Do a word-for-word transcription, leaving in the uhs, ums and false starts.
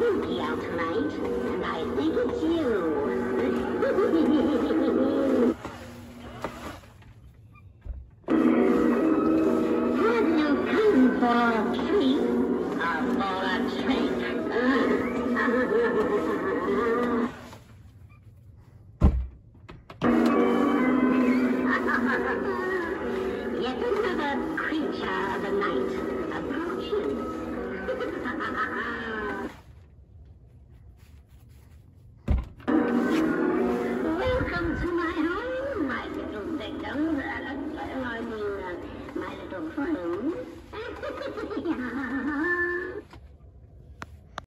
spooky out tonight, and I think it's you. Have you come for a treat or for a treat? Yet another creature of the night approaches. Welcome to my home, my little victims. I mean, uh, my little friends.